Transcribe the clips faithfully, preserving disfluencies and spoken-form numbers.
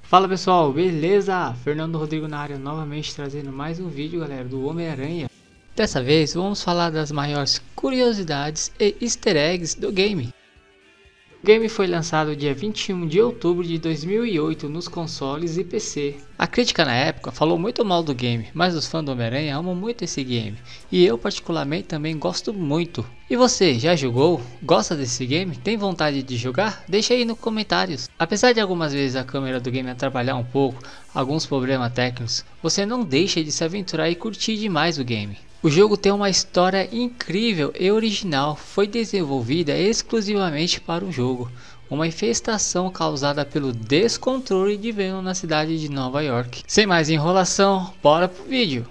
Fala pessoal, beleza? Fernando Rodrigo na área novamente trazendo mais um vídeo, galera, do Homem-Aranha. Dessa vez vamos falar das maiores curiosidades e easter eggs do game. O game foi lançado dia vinte e um de outubro de dois mil e oito nos consoles e P C. A crítica na época falou muito mal do game, mas os fãs do Homem-Aranha amam muito esse game. E eu particularmente também gosto muito. E você, já jogou? Gosta desse game? Tem vontade de jogar? Deixa aí nos comentários. Apesar de algumas vezes a câmera do game atrapalhar um pouco, alguns problemas técnicos, você não deixa de se aventurar e curtir demais o game. O jogo tem uma história incrível e original, foi desenvolvida exclusivamente para o jogo, uma infestação causada pelo descontrole de Venom na cidade de Nova York. Sem mais enrolação, bora pro vídeo!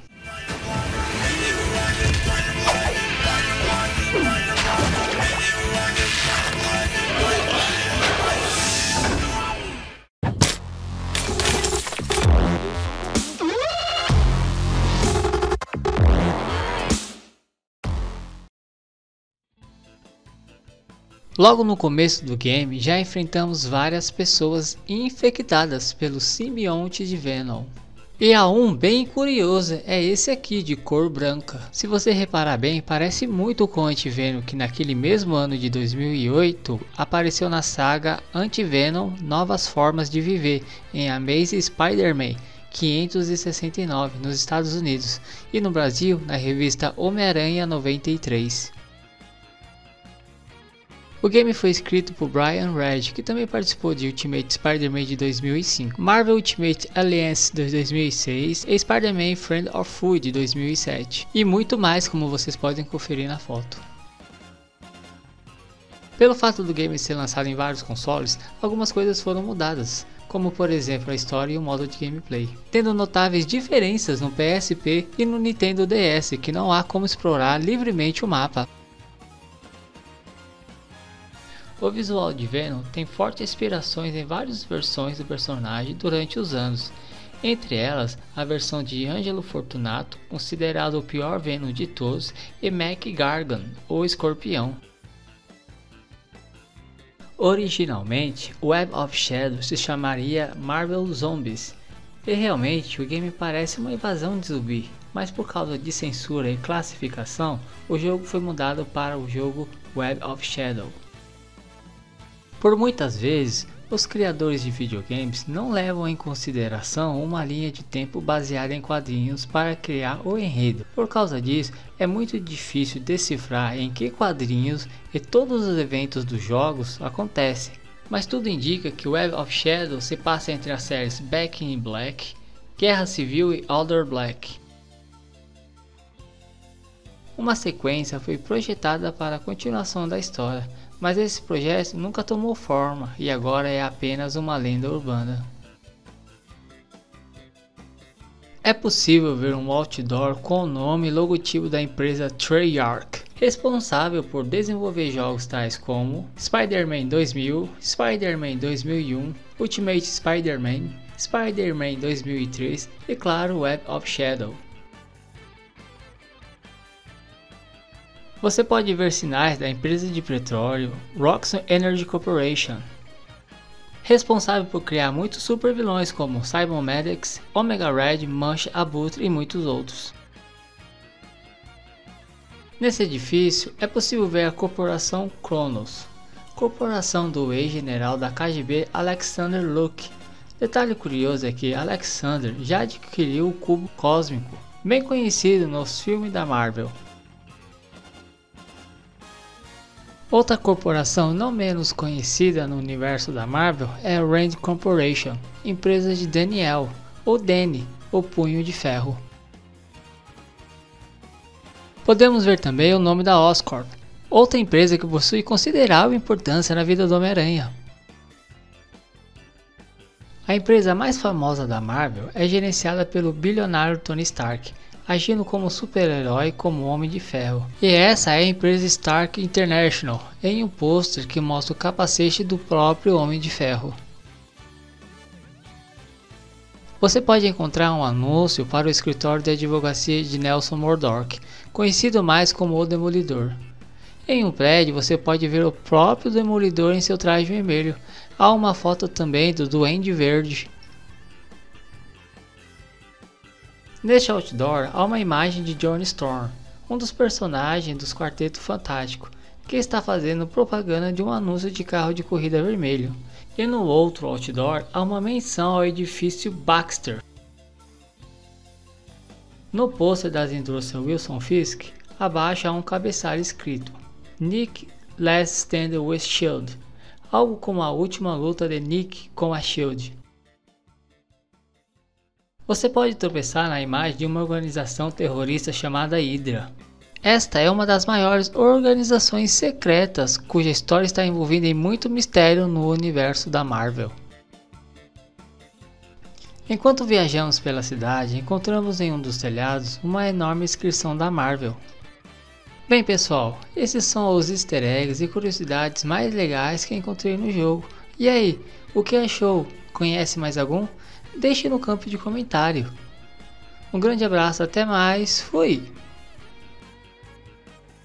Logo no começo do game já enfrentamos várias pessoas infectadas pelo simbionte de Venom. E há um bem curioso, é esse aqui de cor branca. Se você reparar bem, parece muito com o Anti-Venom que naquele mesmo ano de dois mil e oito apareceu na saga Anti-Venom Novas Formas de Viver em Amazing Spider-Man quinhentos e sessenta e nove nos Estados Unidos e no Brasil na revista Homem-Aranha noventa e três. O game foi escrito por Brian Red, que também participou de Ultimate Spider-Man de dois mil e cinco, Marvel Ultimate Alliance de dois mil e seis e Spider-Man Friend of Food de dois mil e sete, e muito mais, como vocês podem conferir na foto. Pelo fato do game ser lançado em vários consoles, algumas coisas foram mudadas, como por exemplo a história e o modo de gameplay, tendo notáveis diferenças no P S P e no Nintendo D S, que não há como explorar livremente o mapa. O visual de Venom tem fortes inspirações em várias versões do personagem durante os anos, entre elas a versão de Angelo Fortunato, considerado o pior Venom de todos, e Mac Gargan, o Escorpião. Originalmente, Web of Shadows se chamaria Marvel Zombies, e realmente o game parece uma invasão de zumbi, mas por causa de censura e classificação, o jogo foi mudado para o jogo Web of Shadows. Por muitas vezes, os criadores de videogames não levam em consideração uma linha de tempo baseada em quadrinhos para criar o enredo. Por causa disso, é muito difícil decifrar em que quadrinhos e todos os eventos dos jogos acontecem. Mas tudo indica que Web of Shadows se passa entre as séries Back in Black, Guerra Civil e Outer Black. Uma sequência foi projetada para a continuação da história, mas esse projeto nunca tomou forma e agora é apenas uma lenda urbana. É possível ver um outdoor com o nome e logotipo da empresa Treyarch, responsável por desenvolver jogos tais como Spider-Man dois mil, Spider-Man dois mil e um, Ultimate Spider-Man, Spider-Man dois mil e três e claro Web of Shadows. Você pode ver sinais da empresa de petróleo Roxxon Energy Corporation, responsável por criar muitos super vilões como Simon Maddox, Omega Red, Mancha, Abutre e muitos outros. Nesse edifício é possível ver a corporação Kronos, corporação do ex-general da K G B Alexander Luke. Detalhe curioso é que Alexander já adquiriu o cubo cósmico, bem conhecido nos filmes da Marvel. Outra corporação não menos conhecida no universo da Marvel é a Rand Corporation, empresa de Daniel, ou Danny, o Punho de Ferro. Podemos ver também o nome da Oscorp, outra empresa que possui considerável importância na vida do Homem-Aranha. A empresa mais famosa da Marvel é gerenciada pelo bilionário Tony Stark, agindo como super-herói como Homem de Ferro. E essa é a empresa Stark International, em um pôster que mostra o capacete do próprio Homem de Ferro. Você pode encontrar um anúncio para o escritório de advocacia de Nelson Murdock, conhecido mais como o Demolidor. Em um prédio você pode ver o próprio Demolidor em seu traje vermelho. Há uma foto também do Duende Verde. Neste outdoor há uma imagem de Johnny Storm, um dos personagens dos Quarteto Fantástico, que está fazendo propaganda de um anúncio de carro de corrida vermelho. E no outro outdoor há uma menção ao edifício Baxter. No pôster das indústrias Wilson Fisk, abaixo há um cabeçalho escrito Nick Last Stand with Shield, algo como a última luta de Nick com a Shield. Você pode tropeçar na imagem de uma organização terrorista chamada Hydra. Esta é uma das maiores organizações secretas cuja história está envolvida em muito mistério no universo da Marvel. Enquanto viajamos pela cidade, encontramos em um dos telhados uma enorme inscrição da Marvel. Bem pessoal, esses são os easter eggs e curiosidades mais legais que encontrei no jogo. E aí, o que achou? Conhece mais algum? Deixe no campo de comentário. Um grande abraço, até mais, fui!